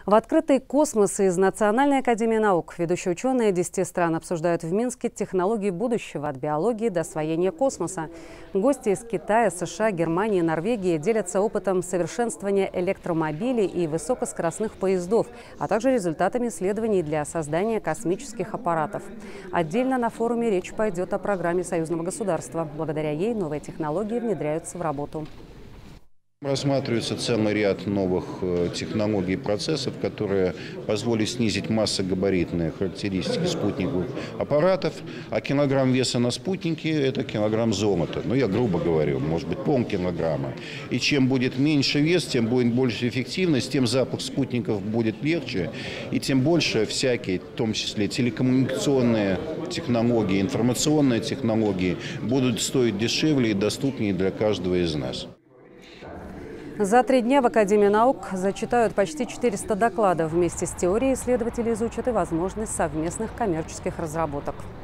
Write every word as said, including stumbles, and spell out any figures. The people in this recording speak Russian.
В открытый космос из Национальной академии наук ведущие ученые десяти стран обсуждают в Минске технологии будущего от биологии до освоения космоса. Гости из Китая, США, Германии, Норвегии делятся опытом совершенствования электромобилей и высокоскоростных поездов, а также результатами исследований для создания космических аппаратов. Отдельно на форуме речь пойдет о программе союзного государства. Благодаря ей новые технологии внедряются в работу. Рассматривается целый ряд новых технологий и процессов, которые позволят снизить массогабаритные характеристики спутниковых аппаратов. А килограмм веса на спутнике – это килограмм золота. Ну, я грубо говорю, может быть, полкилограмма. И чем будет меньше вес, тем будет больше эффективность, тем запуск спутников будет легче. И тем больше всякие, в том числе телекоммуникационные технологии, информационные технологии, будут стоить дешевле и доступнее для каждого из нас. За три дня в Академии наук зачитают почти четыреста докладов. Вместе с теорией исследователи изучат и возможность совместных коммерческих разработок.